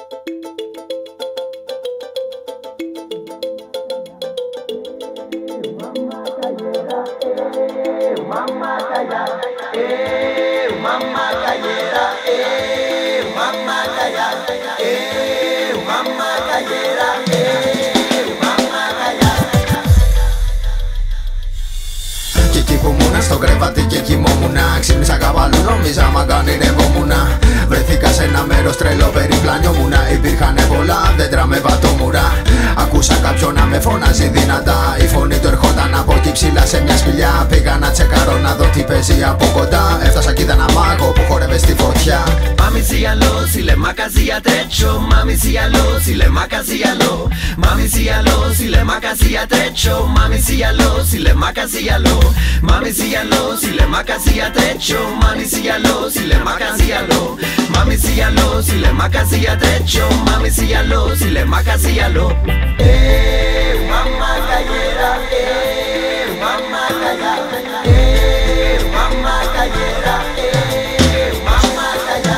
Mamma calla, mamma callera, mamma calla, mamma callera, mamma calla. Και εκεί που ήμουνα στο κρεβάτι και κοιμόμουνα, ξύπνησα καβάλου, νόμιζα μα κανονεύομουνα. Βρεθήκα σε ένα μέρος τρελό, περιπλανιόμουνα. Υπήρχαν πολλά δέντρα με βατόμουρα. Ακούσα κάποιον να με φωνάζει δυνατά. Η φωνή του ερχόταν από εκεί ψηλά σε μια σπηλιά. Πήγα να τσεκάρω να δω τι παίζει από κοντά. Έφτασα κι είδα ένα μάγο που χόρευε στη φωτιά. Mami sígalo, si le macas y atrecho. Mami sígalo, si le macas y alo. Mami sígalo, si le macas y atrecho. Mami sígalo, si le macas y alo. Mami sígalo, si le macas y atrecho. Mami sígalo, si le macas y alo. Mami sígalo, si le macas y atrecho. Mami sígalo, si le macas y alo. Mamma callera, mamma calla, mamma callera, mamma calla,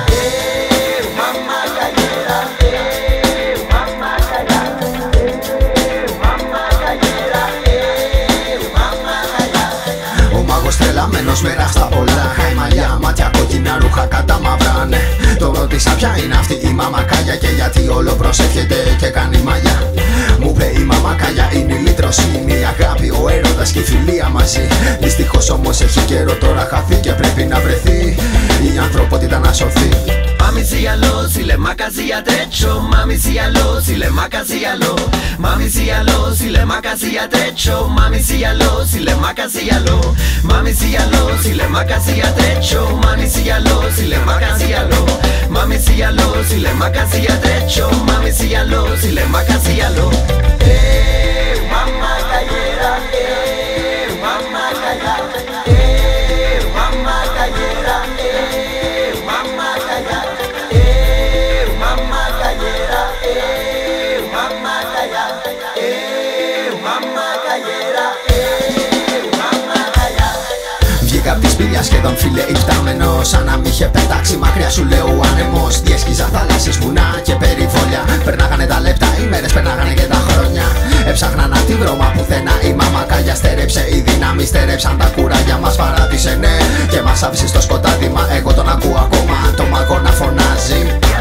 mamma callera, mamma calla, mamma callera, mamma calla. Ο μάγος τρελαμένος με ράχτα πολλά. Η μαλλιά, μάτια, κόκκινα ρούχα κατά μαυράνε. Το ρώτησα ποια είναι αυτή η μαμακάγια και γιατί όλο προσεύχεται και κάνει μαλλιά. Μου είπε η μαμακάγια είναι η λύτρωση, η αγάπη, ο έρωτας και η φιλία μαζί. Δυστυχώς όμως έχει καιρό τώρα χαθεί και πρέπει να βρεθεί η ανθρωπότητα να σωθεί. Mami sígalo, si le macas y atrecho. Mami sígalo, si le macas y alo. Mami sígalo, si le macas y atrecho. Mami sígalo, si le macas y alo. Mami sígalo, si le macas y atrecho. Mami sígalo, si le macas y alo. Mami sígalo, si le macas y atrecho. Mami sígalo, si le macas y alo. Mamma callera, mamma calla, mamma callera, mamma calla, mamma callera, mamma calla, mamma callera, mamma calla. Βγήκα απ' τη σπηλιά σχεδόν φίλε υπτάμενος. Σαν να μ' είχε πετάξει μακριά σου λέω ο άνεμος. Διέσχιζα θάλασσες, βουνά και περιβόλια. Περνάγανε τα λεπτά, οι μέρες περνάγανε και τα χρόνια. Έψαχνα να τη βρω μα πουθενά η μαμακάγια στέρεψε. Οι δυνάμεις στέρεψαν τα κουράγια μας παράτησε ναι. Και μας άφησε στο σκοτάδι μα εγώ τον ακούω ακόμα. Το μαγό να φωνάζει.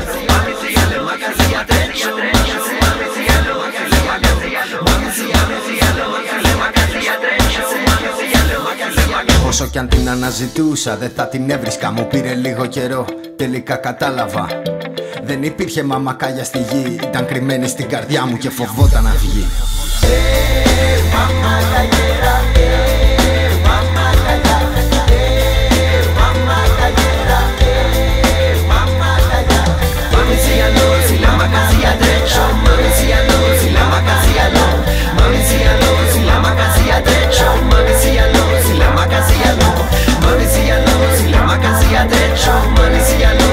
Όσο κι αν την αναζητούσα δεν θα την έβρισκα. Μου πήρε λίγο καιρό, τελικά κατάλαβα. Δεν υπήρχε μαμακάγια στη γη. Ήταν κρυμμένη στην καρδιά μου και φοβόταν να βγει. Mamma callera, mamma calla, mamma callera, mamma calla. Mami sígalo, si le macas y atrecho. Mami sígalo, si le macas y alo. Mami sígalo, si le macas y atrecho. Mami sígalo, si le macas y alo. Mami sígalo, si le macas y atrecho. Mami sígalo.